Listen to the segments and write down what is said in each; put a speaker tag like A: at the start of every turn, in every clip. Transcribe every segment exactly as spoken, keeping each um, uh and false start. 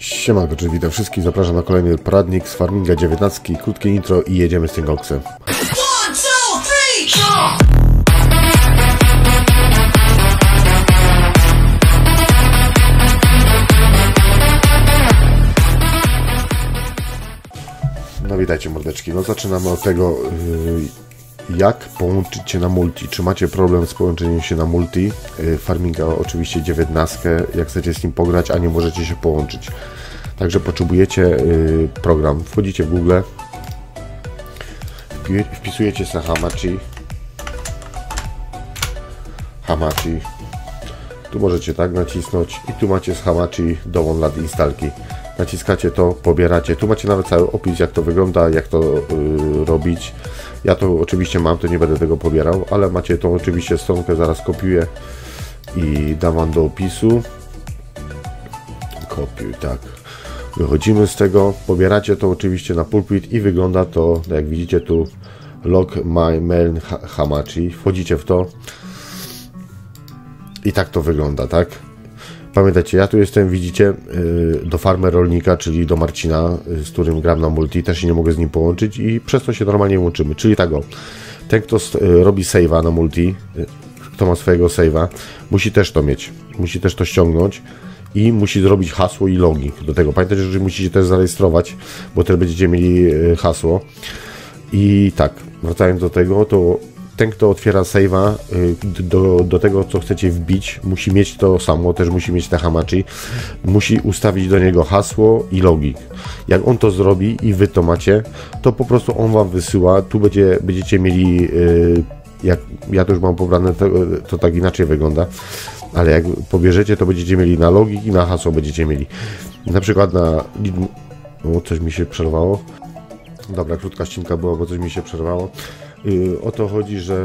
A: Siemanko, czyli witam wszystkich, zapraszam na kolejny poradnik z Farminga dziewiętnaście, krótkie intro i jedziemy z tym koksem. No witajcie mordeczki, no zaczynamy od tego, yy, jak połączyć się na multi. Czy macie problem z połączeniem się na multi? Yy, Farminga oczywiście dziewiętnaście, jak chcecie z nim pograć, a nie możecie się połączyć. Także potrzebujecie yy, program. Wchodzicie w Google, wpisujecie sobie Hamachi. Hamachi. Tu możecie tak nacisnąć i tu macie z Hamachi download instalki. Naciskacie to, pobieracie. Tu macie nawet cały opis, jak to wygląda, jak to yy, robić. Ja to oczywiście mam, to nie będę tego pobierał, ale macie tą oczywiście stronkę, zaraz kopiuję i dam wam do opisu. Kopiuj, tak. Wychodzimy z tego, pobieracie to oczywiście na pulpit i wygląda to, jak widzicie tu, log my main Hamachi. Wchodzicie w to i tak to wygląda, tak? Pamiętajcie, ja tu jestem, widzicie, do farmy rolnika, czyli do Marcina, z którym gram na multi, też się nie mogę z nim połączyć i przez to się normalnie łączymy. Czyli tak o, ten kto robi save'a na multi, kto ma swojego save'a, musi też to mieć, musi też to ściągnąć i musi zrobić hasło i login do tego. Pamiętajcie, że musicie też zarejestrować, bo też będziecie mieli hasło. I tak, wracając do tego, to ten, kto otwiera save'a do, do tego, co chcecie wbić, musi mieć to samo, też musi mieć te Hamachi, musi ustawić do niego hasło i login. Jak on to zrobi i wy to macie, to po prostu on wam wysyła, tu będzie, będziecie mieli, jak ja to już mam pobrane, to, to tak inaczej wygląda, ale jak pobierzecie, to będziecie mieli na login i na hasło będziecie mieli. Na przykład na... O, coś mi się przerwało. Dobra, krótka ścinka była, bo coś mi się przerwało. Yy, o to chodzi, że,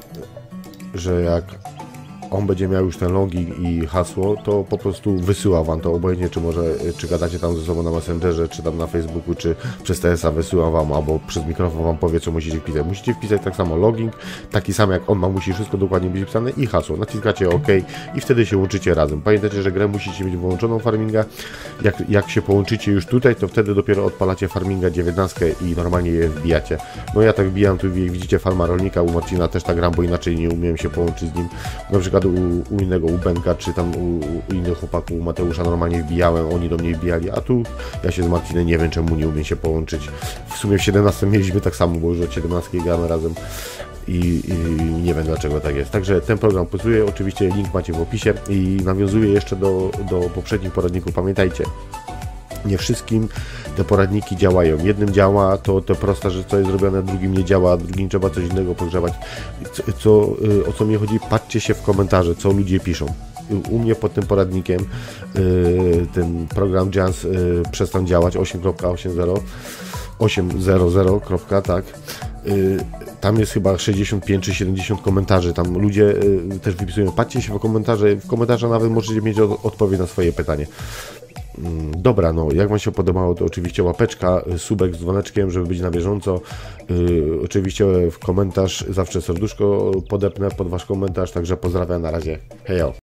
A: że jak on będzie miał już ten login i hasło, to po prostu wysyła wam to, obojętnie czy może, czy gadacie tam ze sobą na Messengerze, czy tam na Facebooku, czy przez T S A wysyła wam, albo przez mikrofon wam powie, co musicie wpisać. Musicie wpisać tak samo login, taki sam jak on ma, musi wszystko dokładnie być wpisane i hasło. Naciskacie OK i wtedy się łączycie razem. Pamiętajcie, że grę musicie mieć wyłączoną Farminga. Jak, jak się połączycie już tutaj, to wtedy dopiero odpalacie Farminga dziewiętnaście i normalnie je wbijacie. No ja tak wbijam, tu widzicie farma rolnika, u Marcina też tak gram, bo inaczej nie umiem się połączyć z nim. Na przykład U, u innego, u Benka, czy tam u, u innych chłopaków, u Mateusza normalnie wbijałem, oni do mnie wbijali, a tu ja się z Marcinem nie wiem, czemu nie umiem się połączyć. W sumie w siedemnastym mieliśmy tak samo, bo już od siedemnastki gramy razem i, i nie wiem, dlaczego tak jest. Także ten program pracuje, oczywiście link macie w opisie i nawiązuję jeszcze do, do poprzednich poradników. Pamiętajcie, nie wszystkim te poradniki działają. Jednym działa to, to prosta rzecz, co jest zrobione, drugim nie działa, drugim trzeba coś innego pogrzewać. Co, co, o co mi chodzi? Patrzcie się w komentarze, co ludzie piszą. U mnie pod tym poradnikiem yy, ten program Jans yy, przestał działać osiem kropka osiemdziesiąt, osiemset, tak. Yy, tam jest chyba sześćdziesiąt pięć czy siedemdziesiąt komentarzy, tam ludzie yy, też wypisują. Patrzcie się w komentarze, w komentarzach nawet możecie mieć od, odpowiedź na swoje pytanie. Dobra, no jak wam się podobało, to oczywiście łapeczka, subek z dzwoneczkiem, żeby być na bieżąco. Yy, oczywiście w komentarz zawsze serduszko podepnę pod wasz komentarz, także pozdrawiam, na razie, hejo.